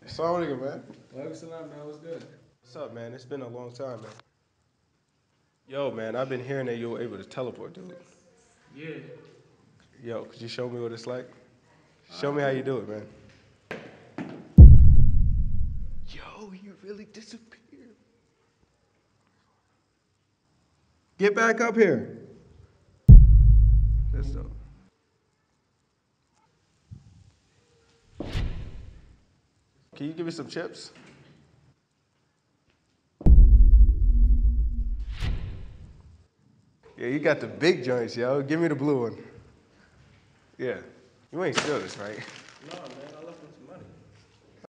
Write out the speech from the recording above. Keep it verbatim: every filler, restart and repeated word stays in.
Assalamu alaikum, man. Walaikum salam, man. What's good? What's up, man? It's been a long time, man. Yo, man, I've been hearing that you were able to teleport, dude. Yeah. Yo, could you show me what it's like? Show All me how right. you do it, man. Yo, you really disappeared. Get back up here. That's dope. Can you give me some chips? Yeah, you got the big joints, yo. Give me the blue one. Yeah. You ain't steal this, right? No, man.